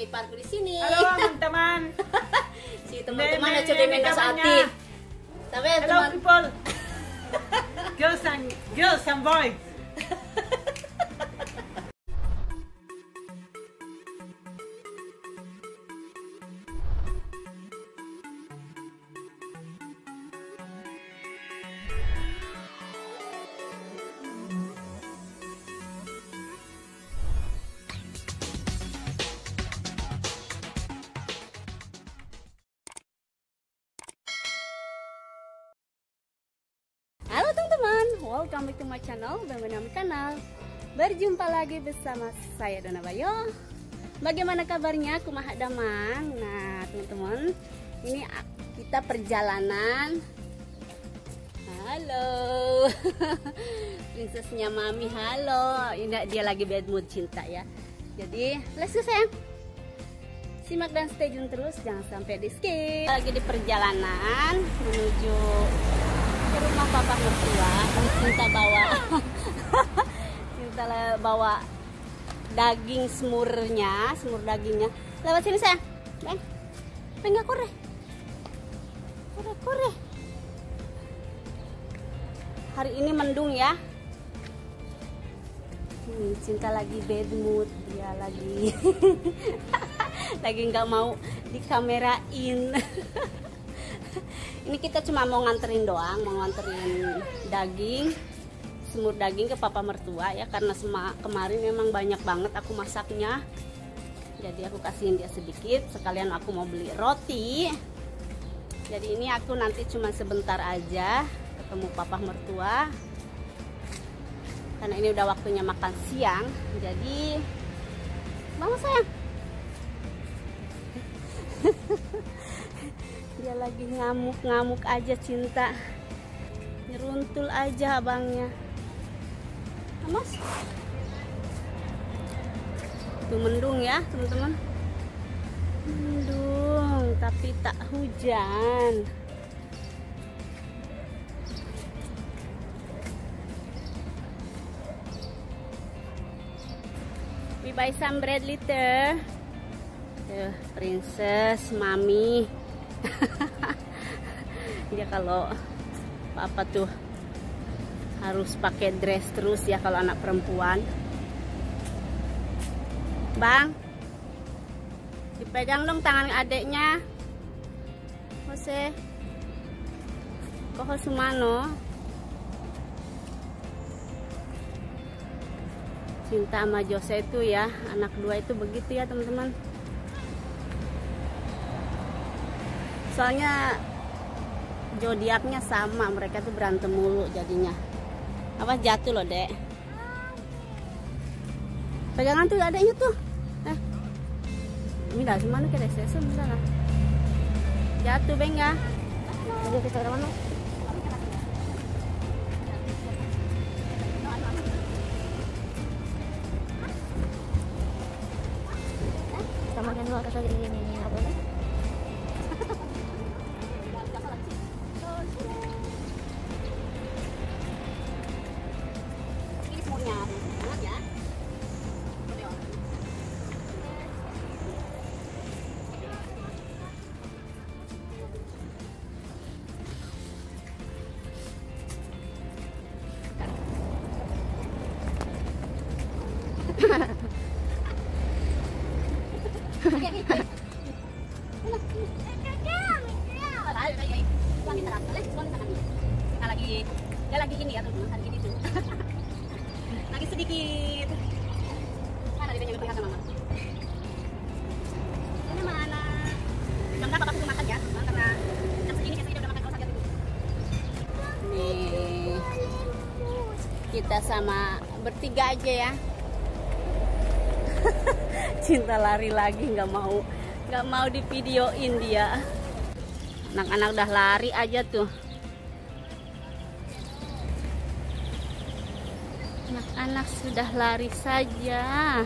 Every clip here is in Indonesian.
parkir di sini. Halo teman-teman. Si teman-teman aja demen saati. Tapi Hello teman people. Girls and boys. Halo teman-teman, welcome back to my channel, Bang Kanal. Berjumpa lagi bersama saya Dona Bayo. Bagaimana kabarnya? Kumaha damang. Nah teman-teman, ini kita perjalanan. Halo, prinsesnya Mami. Halo, ini dia lagi bad mood cinta ya. Jadi let's go sayang. Simak dan stay tune terus, jangan sampai di skip. Lagi di perjalanan menuju ke rumah papa mertua. Cinta bawa daging semur dagingnya. Lewat sini sayang. Bang, kore. Hari ini mendung ya. Cinta lagi bad mood, dia lagi lagi nggak mau dikamerain. Ini kita cuma mau nganterin doang, mau nganterin semur daging ke papa mertua ya, karena kemarin memang banyak banget aku masaknya. Jadi aku kasihin dia sedikit, sekalian aku mau beli roti. Jadi ini aku nanti cuma sebentar aja ketemu papa mertua. Karena ini udah waktunya makan siang. Jadi mama sayang. Dia lagi ngamuk aja cinta, nyeruntul aja abangnya. Mas, itu mendung ya teman-teman, mendung tapi tak hujan. We buy some bread later. Princess Mami. Dia kalau papa tuh harus pakai dress terus ya kalau anak perempuan. Bang, dipegang dong tangan adeknya. Jose, Koho Sumano. Cinta sama Jose itu ya, anak dua itu begitu ya teman-teman. Soalnya zodiaknya sama, mereka tuh berantem mulu jadinya. Apa jatuh loh dek? Pegangan tuh adanya tuh. Ini dah semana ke desa misalnya. Jatuh beng ya? Jadi kita ke mana? Sama kan dua kata ini apa nih? Lagi ini ya teman-teman, hari ini tuh lagi sedikit mana dia yang kelihatan mama ini mana jam berapa aku makan ya karena jam segini saya udah makan kalau saja dulu. Nih kita sama bertiga aja ya. Cinta lari lagi, nggak mau di videoin dia. Anak-anak udah lari aja tuh. Anak-anak sudah lari saja.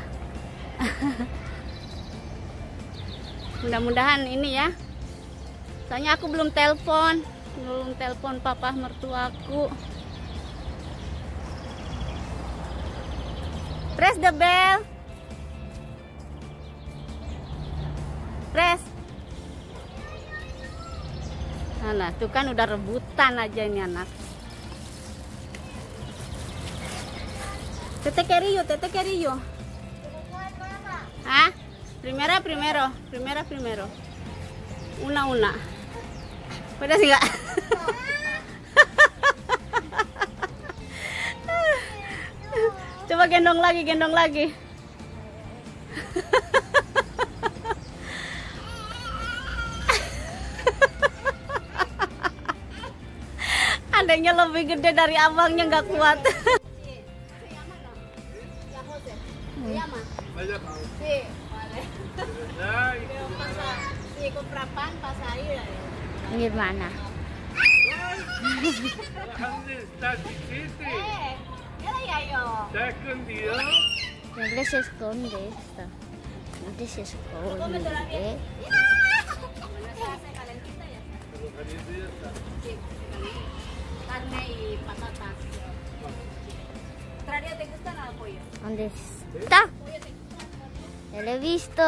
Mudah-mudahan ini ya. Soalnya aku belum telepon papa mertuaku. Press the bell. Pres. Nah, tuh kan udah rebutan aja ini anak. Tete querido. Ah, primero. Una. Puedes enggak? Coba gendong lagi. Adanya lebih gede dari abangnya, nggak kuat. Gimana? ¿Se ha escondido? ¿Dónde se esconde esto? ¿Dónde se esconde? Carne y patatas. ¿Te gusta el pollo? ¿Dónde está? Ya lo he visto.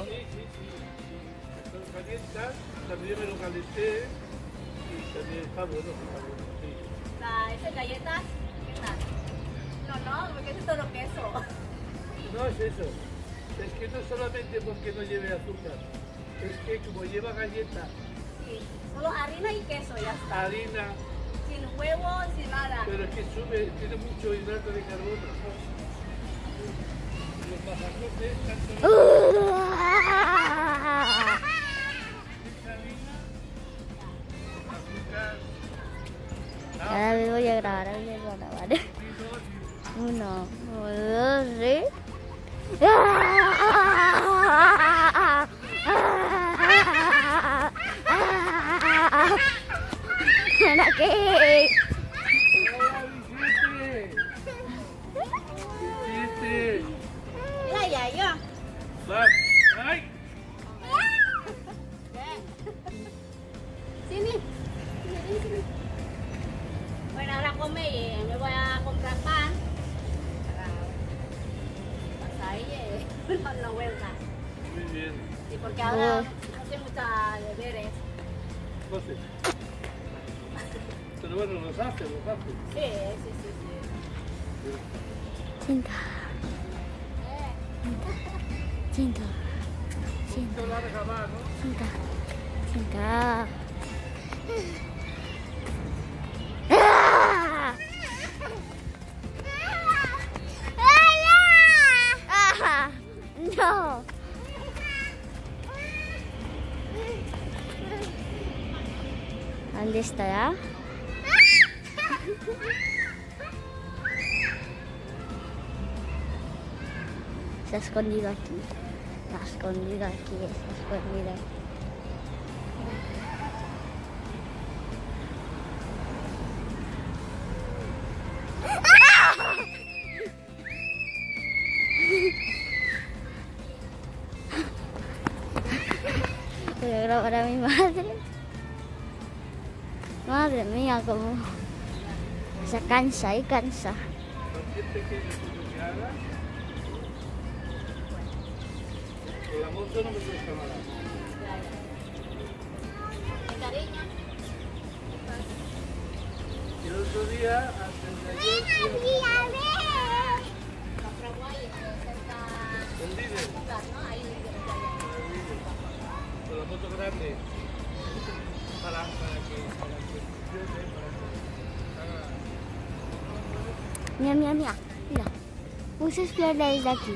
También me lo calenté y también está bueno. Sí. ¿Esas galletas? ¿Qué tal? No, porque es todo queso. No es eso. Es que no solamente porque no lleve azúcar. Es que como lleva galleta. Sí, solo harina y queso, ya está. Harina. Sin huevo, sin nada. Pero es que tiene mucho hidrato de carbono. Los mazacotes tanto Ahora me voy a grabar. 1, 2, 3. ¿Qué? Ya. ¡Ay! Sini. Bueno, ahora come y me voy a comprar pan. Para ahí no vuelta. Muy bien. Sí, porque ahora hace muchos deberes. Entonces. Pero bueno, los hace. Sí. Cinta. No larga más, ¿no? Cinta. No. ¿Dónde estará? Se ha escondido aquí. Está escondido. Voy a grabar a mi madre. Madre mía, como se cansa. Cualquier pequeño que haga, con la moto no me cuesta nada. Cariño. Y el otro día, antes de ayer, el líder, con la moto grande, para que Mira. Vamos a espiarla desde aquí.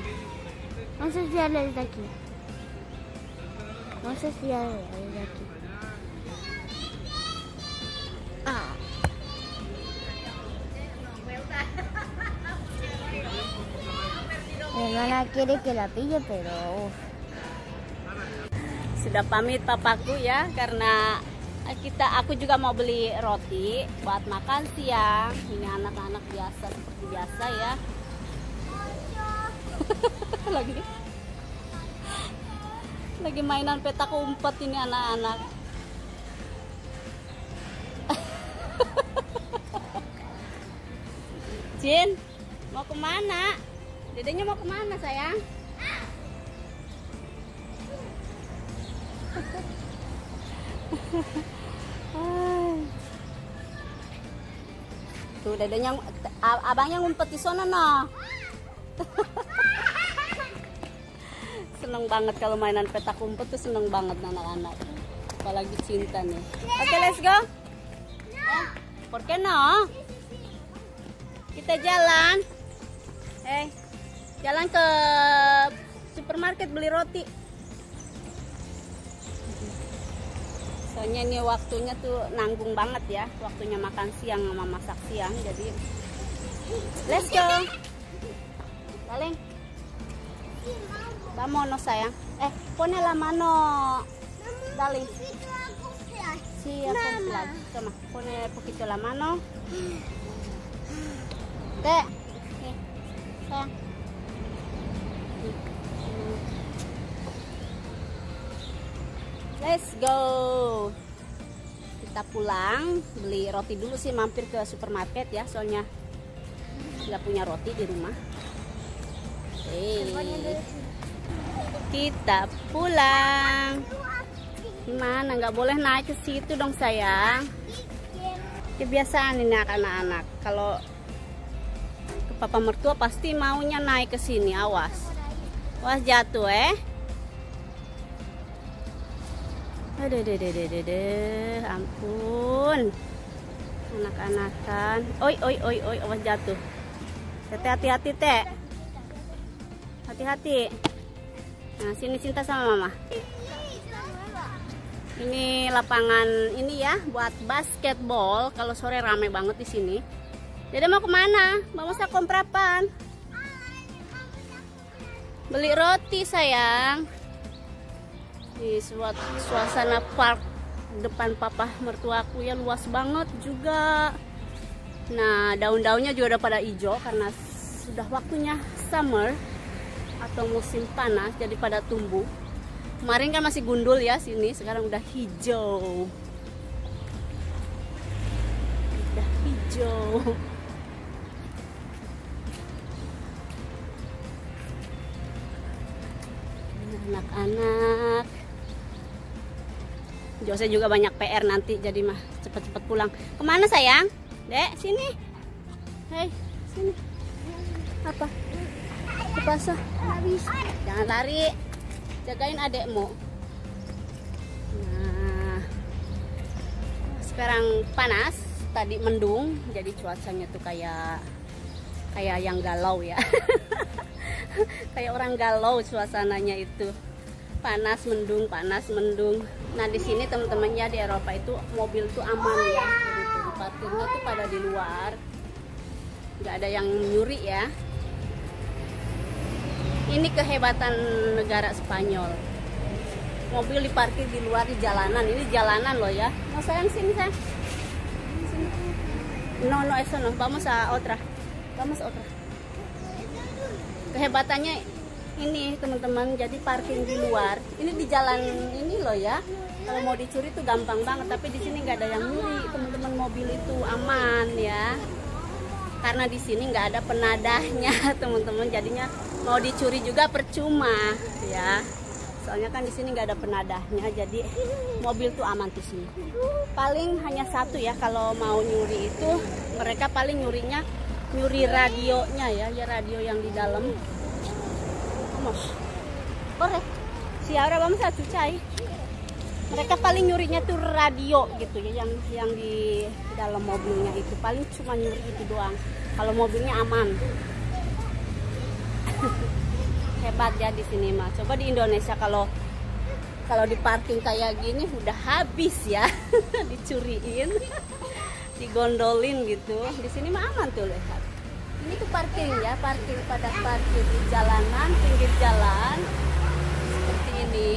Ah. Mi hermana quiere que la pille, pero sudah pamit papaku ya, karena aku juga mau beli roti buat makan siang. Ini anak-anak biasa seperti biasa ya. lagi mainan petak umpet ini anak-anak. Jin, mau kemana? Dedenya mau kemana sayang? Tuh dedenya, abangnya ngumpet di sana nah. Seneng banget kalau mainan petak umpet tuh, seneng banget anak-anak. Apalagi Cinta nih. Oke, let's go. ¿Por qué no? Kita jalan. Jalan ke supermarket beli roti. Soalnya ini waktunya tuh nanggung banget ya, waktunya makan siang sama masak siang, jadi let's go. Paling vámonos sayang. Pone la mano, darling. Sí, acá. Toma, pone poquito la mano. Sayang. Let's go. Kita pulang, beli roti dulu sih, mampir ke supermarket ya, soalnya nggak punya roti di rumah. Kita pulang. Gimana? Nggak boleh naik ke situ dong sayang. Kebiasaan ini anak-anak. Kalau ke papa mertua pasti maunya naik ke sini. Awas, awas jatuh Aduh, ampun. Anak-anakan. Oi, awas jatuh. Tete hati-hati, Teh. Hati-hati. Nah, sini Cinta sama Mama. Ini lapangan ini ya, buat basketball. Kalau sore rame banget di sini. Dede mau kemana? Mau masak komprapan? Beli roti sayang. Di suasana park depan papa mertuaku ya, luas banget juga. Nah, daun-daunnya juga udah pada hijau karena sudah waktunya summer atau musim panas, jadi pada tumbuh. Kemarin kan masih gundul ya sini, sekarang udah hijau. Udah hijau. Anak-anak. Jose juga banyak PR nanti, jadi mah cepet-cepet pulang. Kemana sayang? Dek, sini. Hei, sini. Apa? Ke pasar. Jangan lari. Jagain adekmu. Nah, sekarang panas, tadi mendung, jadi cuacanya tuh kayak yang galau ya. Kayak orang galau suasananya itu. Panas mendung, panas mendung. Nah, di sini teman-temannya di Eropa itu mobil tuh aman ya. Gitu. Parkirnya tuh pada di luar. Nggak ada yang nyuri ya. Ini kehebatan negara Spanyol. Mobil diparkir di luar di jalanan. Ini jalanan loh ya. Mau sayang sini sayang. No, eso no. Vamos a otra. Vamos a otra. Kehebatannya ini teman-teman, jadi parkir di luar. Ini di jalan ini loh ya. Kalau mau dicuri tuh gampang banget. Tapi di sini nggak ada yang nyuri. Teman-teman, mobil itu aman ya. Karena di sini nggak ada penadahnya teman-teman. Jadinya mau dicuri juga percuma ya. Soalnya kan di sini nggak ada penadahnya, jadi mobil tuh aman di sini. Paling hanya satu ya, kalau mau nyuri itu mereka paling nyuri radionya ya, radio yang di dalam. Vamos, corre. Si ahora vamos a cucai. Mereka paling nyurinya tuh radio gitu ya, yang di dalam mobilnya itu paling cuma nyuri itu doang. Kalau mobilnya aman. Hebat ya di sini mah. Coba di Indonesia kalau di parking kayak gini udah habis ya. Dicuriin, digondolin gitu. Di sini mah aman tuh, lihat. Ini tuh parking ya, parkir di jalanan, pinggir jalan seperti ini.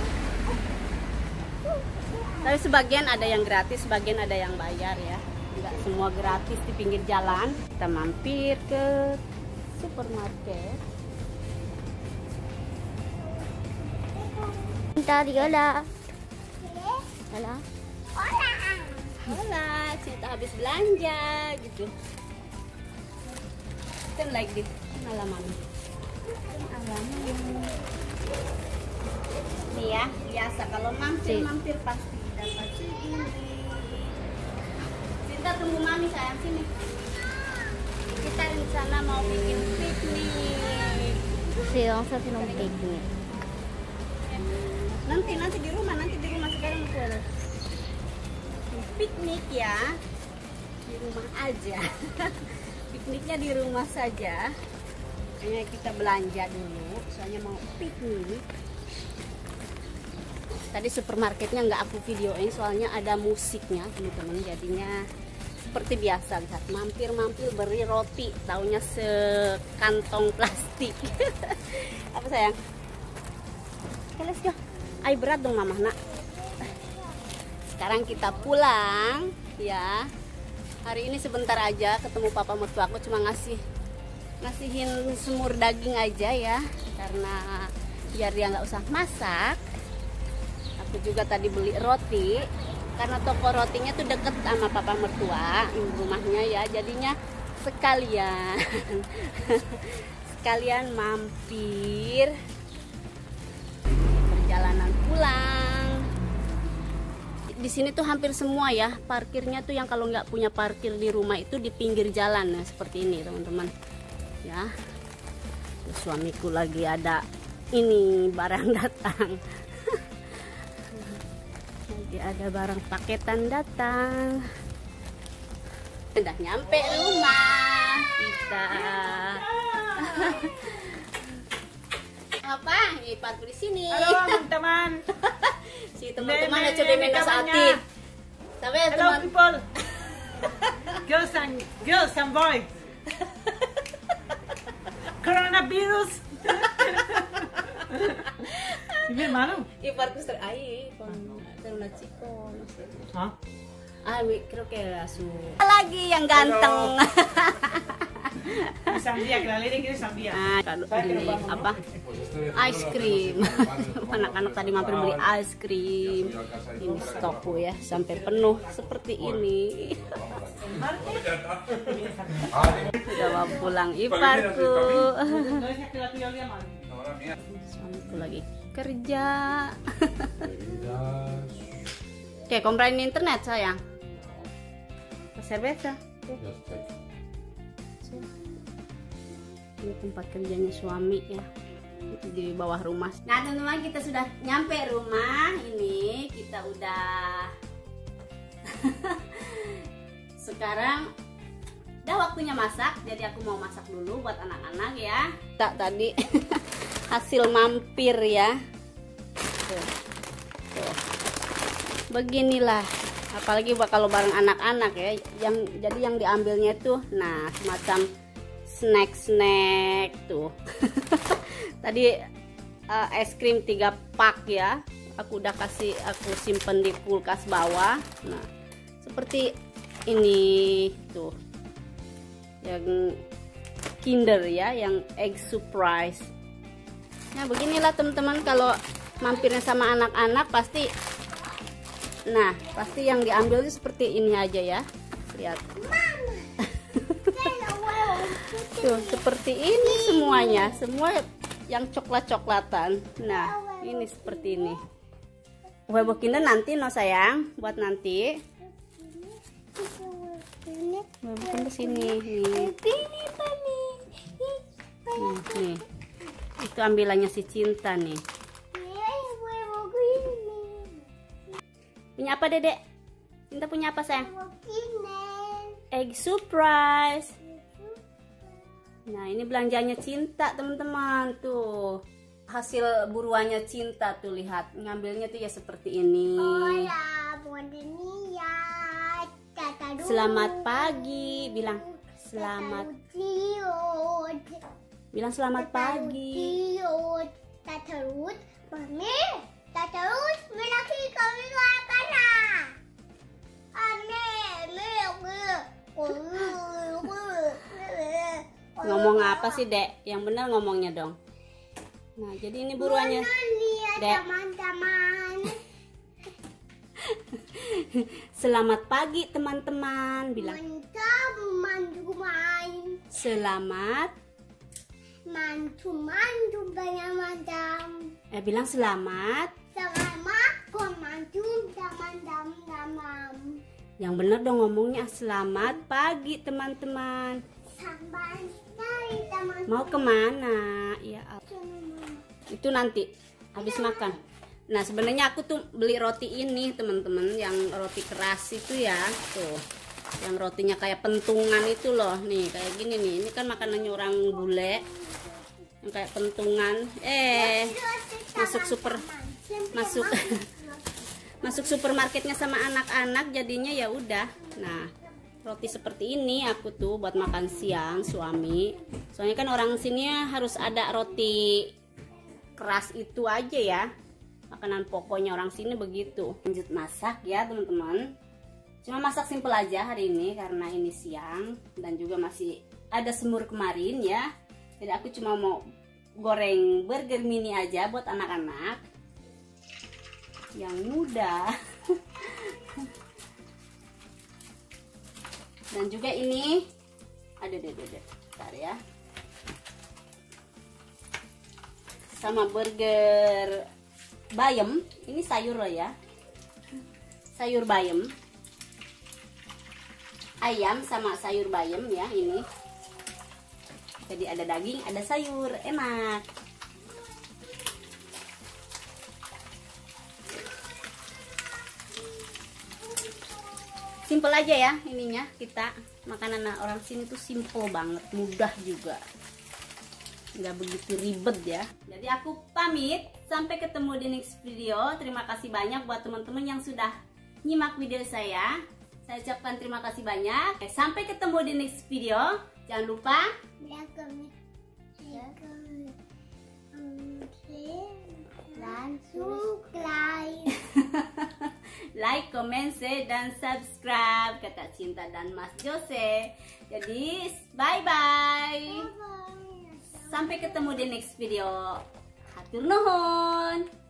Tapi sebagian ada yang gratis, sebagian ada yang bayar ya. Enggak semua gratis di pinggir jalan. Kita mampir ke supermarket. Tadi hola. Hola. Hola, Cinta habis belanja gitu. Kan like this, alaman. Nih ya, biasa kalau mampir pasti dapat segini. Cinta tunggu mami sayang sini. Kita rencana mau bikin piknik. Siang sa sinong piknik. Nanti di rumah sekarang aku ada piknik ya, di rumah aja. Pikniknya di rumah saja. Kayaknya kita belanja dulu, soalnya mau piknik. Tadi supermarketnya nggak aku videoin, soalnya ada musiknya teman-teman. Jadinya seperti biasa, lihat mampir beri roti, taunya sekantong plastik. Apa sayang? Oke, let's go. Ay, berat dong mama nak. Sekarang kita pulang ya. Hari ini sebentar aja ketemu papa mertua aku, cuma ngasihin semur daging aja ya, karena biar dia nggak usah masak. Aku juga tadi beli roti karena toko rotinya tuh deket sama papa mertua rumahnya ya, jadinya sekalian mampir. Perjalanan pulang. Di sini tuh hampir semua ya parkirnya tuh, yang kalau nggak punya parkir di rumah itu di pinggir jalan ya, seperti ini teman-teman ya. Suamiku lagi ada ini barang datang. Lagi ada barang paketan datang. Udah nyampe rumah kita. Apa? Ipat di sini. Halo teman-teman. Si teman-teman ada coba main hati. Tapi Hello teman. people. Girls and boys. Coronavirus. Ini mana? Iparku ai kon teruna chiko. Hah? Ah, creo que su lagi yang ganteng. Sambia, que la ley quiere sambia. Ah, ini apa? Ice cream. Anak-anak tadi mampir beli ice cream. Ini stokku ya, sampai penuh seperti ini. Sudah mau pulang iparku. Suamiku lagi kerja. Oke, komprain internet sayang. Cerveza. Ini tempat kerjanya suami ya, itu di bawah rumah. Nah teman-teman, kita sudah nyampe rumah. Ini kita udah sekarang udah waktunya masak, jadi aku mau masak dulu buat anak-anak ya. Tadi hasil mampir ya. Tuh. Beginilah, apalagi kalau bareng anak-anak ya, jadi yang diambilnya tuh nah semacam snack tuh. Tadi es krim 3 pak ya, aku simpen di kulkas bawah. Nah seperti ini tuh, yang Kinder ya, yang egg surprise. Nah beginilah teman-teman, kalau mampirnya sama anak-anak pasti yang diambil itu seperti ini aja ya, lihat. Tuh, seperti ini semuanya, semua yang coklat-coklatan. Nah, ini seperti ini. Huevo Kinder nanti no sayang, buat nanti. Huevo Kinder sini nih. Nih. Itu ambilannya si Cinta nih. Punya apa Dedek? Cinta punya apa sayang? Egg surprise. Nah ini belanjanya Cinta teman-teman, tuh hasil buruannya Cinta tuh, lihat ngambilnya tuh ya seperti ini. Selamat pagi, bilang selamat pagi. Ngomong apa sih Dek? Yang benar ngomongnya dong. Nah jadi ini buruannya Dek. Teman-teman. Selamat pagi teman-teman, bilang. Mantap, teman-teman. Selamat. Mantu banyak macam. Bilang selamat. Yang bener dong ngomongnya. Selamat pagi teman-teman. Sampai sekali teman. Mau kemana? Ya itu nanti habis makan. Nah sebenarnya aku tuh beli roti ini teman-teman, yang roti keras itu ya, tuh, yang rotinya kayak pentungan itu loh, nih kayak gini nih. Ini kan makanannya orang bule, yang kayak pentungan. Masuk supermarketnya sama anak-anak, jadinya ya udah. Nah roti seperti ini aku tuh buat makan siang suami. Soalnya kan orang sini harus ada roti keras itu aja ya, makanan pokoknya orang sini begitu. Lanjut masak ya teman-teman. Cuma masak simple aja hari ini karena ini siang dan juga masih ada semur kemarin ya. Jadi aku cuma mau goreng burger mini aja buat anak-anak yang muda. Dan juga ini ada bentar ya, sama burger bayam. Ini sayur loh ya, sayur bayam, ayam sama sayur bayam ya ini. Jadi ada daging, ada sayur, enak. Simple aja ya ininya, kita makanan orang sini tuh simple banget, mudah juga, nggak begitu ribet ya. Jadi aku pamit, sampai ketemu di next video. Terima kasih banyak buat teman-teman yang sudah nyimak video saya ucapkan terima kasih banyak. Sampai ketemu di next video. Jangan lupa dan subscribe. Like, comment, share, dan subscribe, kata Cinta dan Mas Jose. Jadi bye-bye. Sampai ketemu di next video. Hatur nuhun.